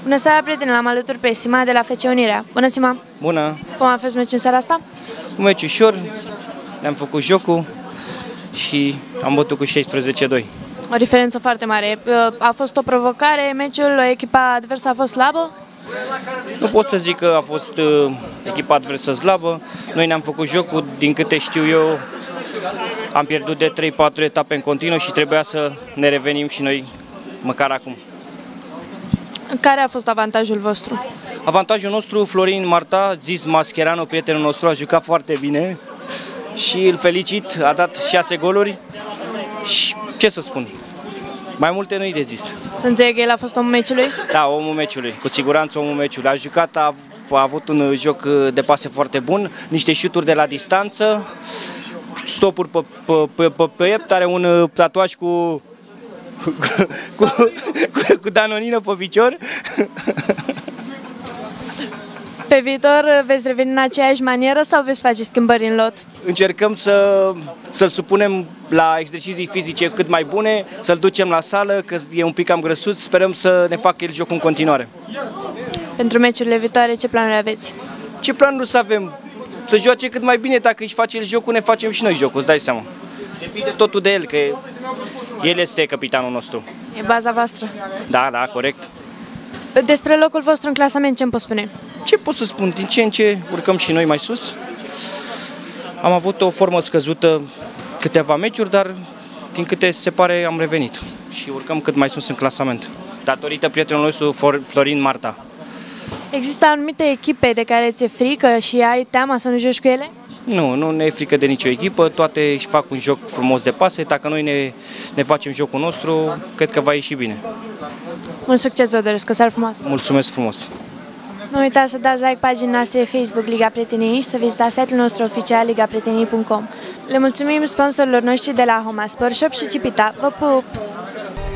Bună seara, prieteni, l-am alături pe Sima de la FC Unirea. Bună, Sima! Bună! Cum a fost meciul în seara asta? Un meci ușor, ne-am făcut jocul și am bătut cu 16-2. O diferență foarte mare. A fost o provocare, meciul, echipa adversă a fost slabă? Nu pot să zic că a fost echipa adversă slabă. Noi ne-am făcut jocul, din câte știu eu, am pierdut de 3-4 etape în continuu și trebuia să ne revenim și noi măcar acum. Care a fost avantajul vostru? Avantajul nostru, Florin Marta, zis Mascherano, prietenul nostru, a jucat foarte bine și îl felicit, a dat 6 goluri și ce să spun, mai multe nu-i de zis. Să înțeleg, el a fost omul meciului? Da, omul meciului, cu siguranță omul meciului. A jucat, a avut un joc de pase foarte bun, niște șuturi de la distanță, stopuri pe piept, are un tatuaj cu danonină pe picior. Pe viitor veți reveni în aceeași manieră sau veți face schimbări în lot? Încercăm să-l supunem la exerciții fizice cât mai bune, să-l ducem la sală, că e un pic cam grăsuț, sperăm să ne facă el jocul în continuare. Pentru meciurile viitoare, ce planuri aveți? Ce planuri să avem? Să joace cât mai bine, dacă își face el jocul, ne facem și noi jocul, îți dai seama. Depinde totul de el, că el este capitanul nostru. E baza voastră? Da, da, corect. Despre locul vostru în clasament, ce îmi poți spune? Ce pot să spun? Din ce în ce urcăm și noi mai sus. Am avut o formă scăzută câteva meciuri, dar din câte se pare am revenit. Și urcăm cât mai sus în clasament. Datorită prietenului nostru Florin Marta. Există anumite echipe de care ți-e frică și ai teama să nu joci cu ele? Nu, nu ne e frică de nicio echipă, toate își fac un joc frumos de pase. Dacă noi ne facem jocul nostru, cred că va ieși bine. Mult succes vă doresc, o seară frumoasă! Mulțumesc frumos! Nu uitați să dați like paginii noastre Facebook Liga Prieteniei și să vizitați site-ul nostru oficial ligaprietenii.com. Le mulțumim sponsorilor noștri de la Homa Sport Shop și Cipita. Vă pup!